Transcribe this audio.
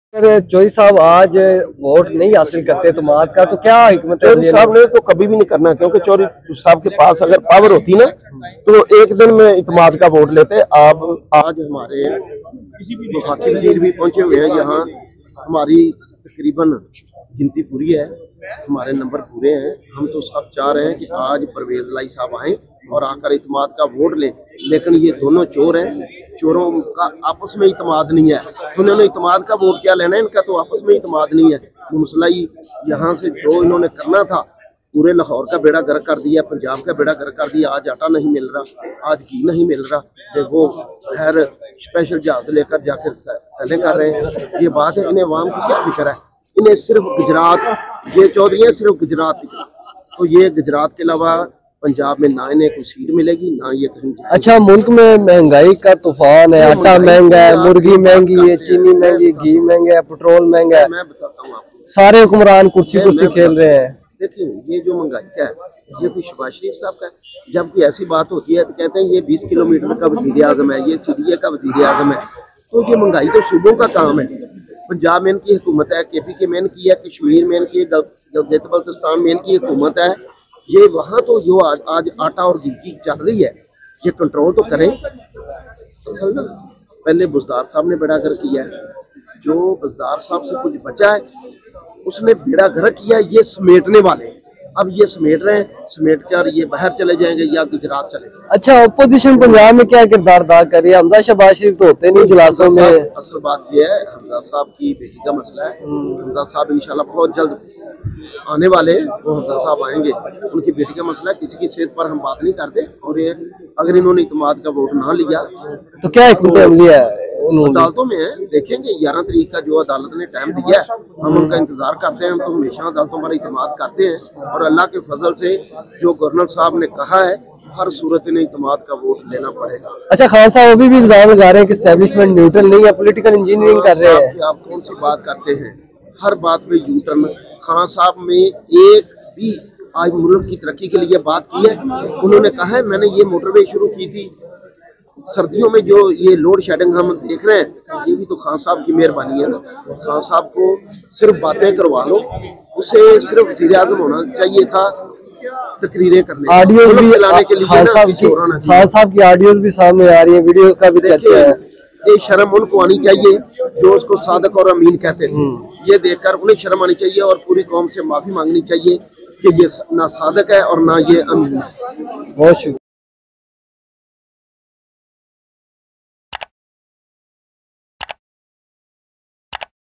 चौधरी साहब आज वोट नहीं हासिल करते इत्मीनाद का, तो क्या हिकमत है? चौधरी साहब ने तो कभी भी नहीं करना, क्योंकि चौधरी साहब के पास अगर पावर होती ना तो एक दिन में इत्मीनाद का वोट लेते। अब आज हमारे वफाकी वजीर भी पहुंचे हुए हैं यहाँ। हमारी तकरीबन गिनती पूरी है, हमारे नंबर पूरे हैं। हम तो सब चाह रहे हैं कि आज परवेज लाई साहब आए और आकर इत्मीनाद का वोट लें, लेकिन ये दोनों चोर हैं, चोरों का आपस में इत्मीनाद नहीं है। उन्होंने इत्मीनाद का वोट क्या लेना है, इनका तो आपस में इत्मीनाद नहीं है। मसला ही यहाँ से जो इन्होंने करना था, पूरे लाहौर का बेड़ा गर्क कर दिया, पंजाब का बेड़ा गर्क कर दिया। आज आटा नहीं मिल रहा, आज घी नहीं मिल रहा, वो खैर स्पेशल जहाज लेकर जाकर सैले कर रहे हैं। ये बात है, इन्हें अवाम को क्या फिक्र है? इन्हें सिर्फ गुजरात, ये चौधरी सिर्फ गुजरात, तो ये गुजरात के अलावा पंजाब में ना इन्हें कोई सीट मिलेगी ना ये कहीं। अच्छा, मुल्क में महंगाई का तूफान है, आटा महंगा है, मुर्गी महंगी है, चीनी महंगी, घी महंगा है, पेट्रोल महंगा है। मैं बताता हूँ आपको, सारे हुक्मरान कुर्सी कुर्सी खेल रहे हैं। देखिए, ये जो महंगाई का है, ये कोई शहबाज शरीफ साहब का है। जब कोई ऐसी बात होती है तो कहते हैं ये 20 किलोमीटर का वज़ीर आज़म है, ये सीडीए का वज़ीर आज़म है। तो ये महंगाई तो सूबों का काम है। पंजाब में इनकी हुकूमत है, KP में इनकी है, कश्मीर में इनकी, गिलगित बल्तिस्तान में इनकी हुकूमत है। ये वहाँ तो जो आज आटा और घी की चल रही है, ये कंट्रोल तो करें। असल ना, पहले बुज़दार साहब ने बेड़ा गर्क किया है, जो बुज़दार साहब से कुछ बचा है उसने बेड़ा गर्क किया। ये समेटने वाले हैं, अब ये समेट रहे हैं, समेट कर ये बाहर चले जाएंगे या गुजरात चले जाएंगे। अच्छा, अपोजिशन पंजाब में क्या किरदार अदा कर रही है? हमजा शहबाज शरीफ तो होते नहीं जलासों में। असल बात यह है, हमजा साहब की बेटी का मसला है। हमजा साहब इंशाल्लाह बहुत जल्द आने वाले हैं, वो हमजा साहब आएंगे। उनकी बेटी का मसला है, किसी की सेहत पर हम बात नहीं करते। और ये अगर इन्होंने इत्मीनाद का वोट ना लिया तो क्या हिकमत अमली है? अदालतों में है, देखेंगे 11 तारीख का जो अदालत ने टाइम दिया है, हम उनका इंतजार करते हैं। हम तो हमेशा अदालतों पर इत्मीनाद करते हैं और अल्लाह के फजल से जो गवर्नर साहब ने कहा है, हर सूरत में इत्मीनाद का वोट लेना पड़ेगा। अच्छा, खान साहब अभी भी इल्जाम लगा रहे हैं कि एस्टेब्लिशमेंट न्यूट्रल नहीं है, पॉलिटिकल इंजीनियरिंग कर रहे हैं। आप कौन सी बात करते हैं? हर बात में यू टर्न। खान साहब में एक भी आज मुल्क की तरक्की के लिए बात की है? उन्होंने कहा है मैंने ये मोटरवे शुरू की थी। सर्दियों में जो ये लोड शेडिंग हम देख रहे हैं, ये भी तो खान साहब की मेहरबानी है ना। खान साहब को सिर्फ बातें करवा लो, उसे सिर्फ वज़ीर आज़म होना चाहिए था, तकरीरें करने, ऑडियोज भी लाने के लिए। खान साहब की ऑडियोज भी सामने आ रही है, वीडियोस का भी चर्चा है। ये शर्म उनको आनी चाहिए जो उसको सादक और अमीन कहते थे। ये देखकर उन्हें शर्म आनी चाहिए और पूरी कौम से माफी मांगनी चाहिए कि ये ना सादक है और ना ये अमीन है। बहुत शुक्रिया।